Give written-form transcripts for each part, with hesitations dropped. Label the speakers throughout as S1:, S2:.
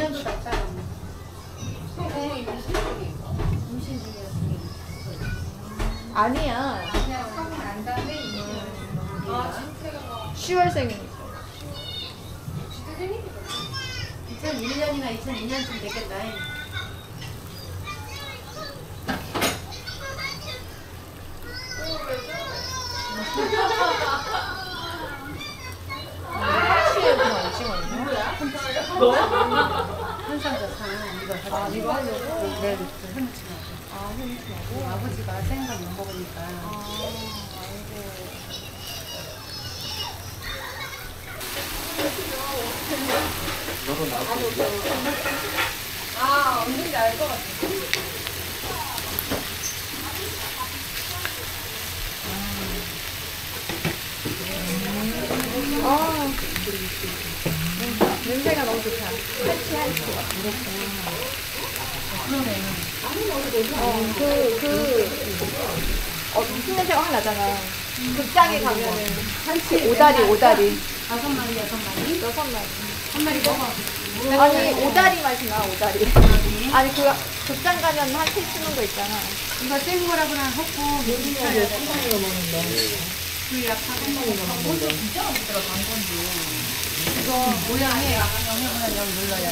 S1: 내년도 낫잖아. 임신 중이었어.
S2: 아니야.
S1: 그냥 하고 난 다음에 임신.
S2: 10월생이니까.
S1: 2001년이나 2002년쯤 됐겠다. 한상자산 이거 이거 하려고 내일부터 해무치라고.
S2: 해무치라고?
S1: 아버지가 생각 못 먹으니까.
S3: 너도 나도.
S1: 언제인지 알 것 같아.
S2: 냄새가 너무 좋다. 할치. 무슨 냄새가 확 나잖아. 극장에 가면은 오다리.
S1: 5마리, 6마리?
S2: 6마리.
S1: 한 마리 먹어.
S2: 아니, 오다리 맛이 나, 오다리. 아니, 극장 가면 한치 쓰는 거 있잖아.
S1: 이거 센 거라고는 헛고 요리해야 돼. 그 약하고 이거 모양에 영양분을 여기 눌러야 돼.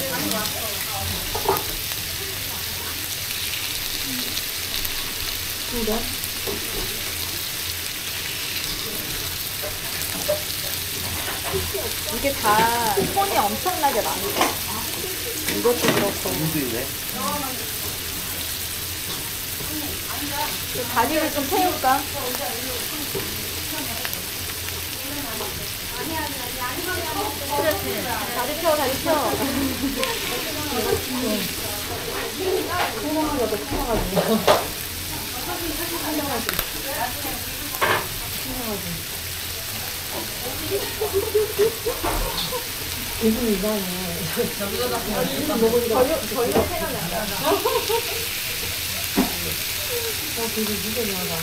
S2: 이게 다 손이 엄청나게 많아. 이것도 그렇고.
S3: 우주이네.
S2: 다리를 좀 태울까? 그렇지. 다리 펴.
S4: 기분 이상해.
S2: 전력 생각난다.
S4: 되게 무서워하다.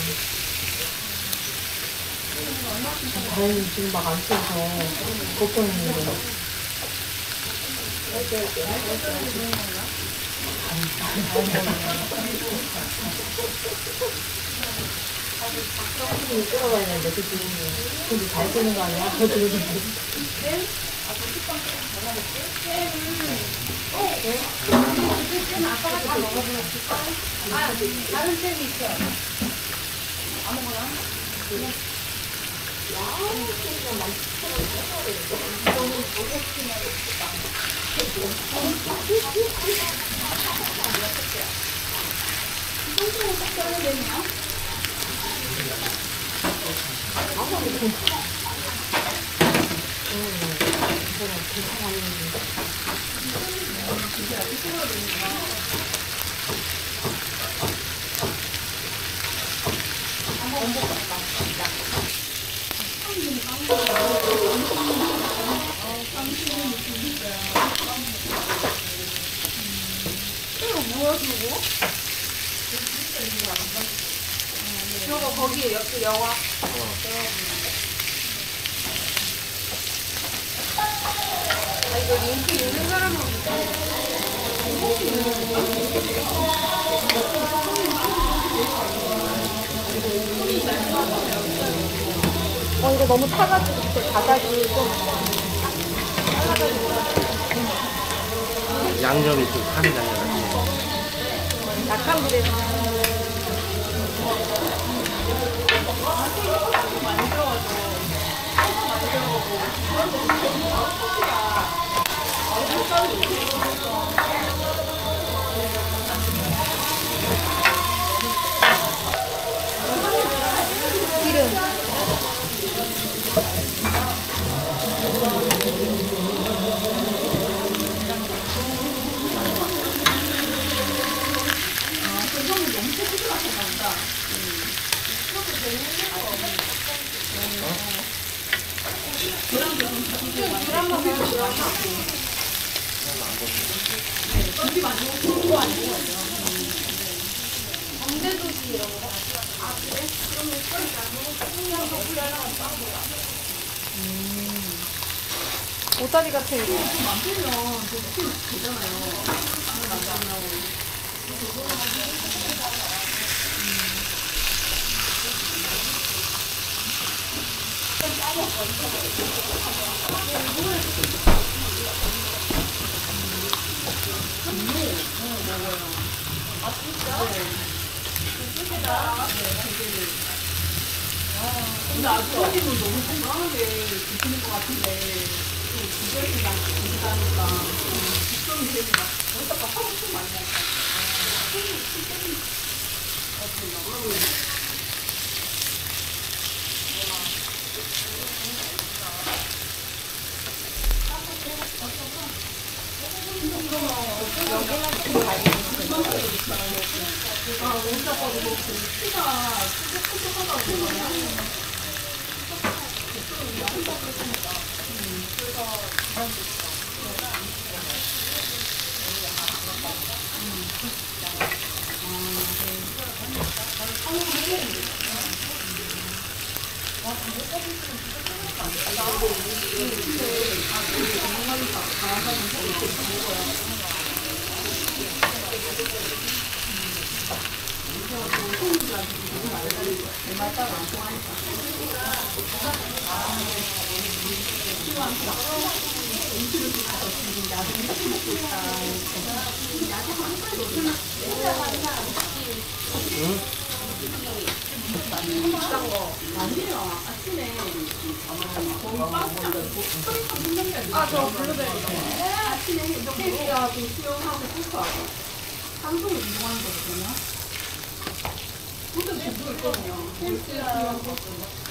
S4: 다행히 지금 막 안 써서 걱정했는데. 손이 끌어가야 되는데, 그치? 근데 잘 쓰는 거 아니야? 저 들어서.
S1: 아빠가 다 먹어보았을까? 다른 쌤이 있어. 아무거나. 저거 거기 옆에 여와. 이거 인기 있는 사람은
S2: 이거 너무 타가지고 바닥이 좀
S3: 양념이 좀 타는 양념.
S2: 약한 불에 기름 오다리 같아 이거.
S1: 근데 아주머니는 너무 건강하게 드시는 것 같은데 또 기절이랑 드시다니까 직성이 되게 막 어디다가 하고 싶은 많이 할까? 아저 블루베리 아침에 케이크하고 수영하고 코스하고 삼성을 이용하는 거거든요. 그것도 공부 있거든요. 케이크 수영하고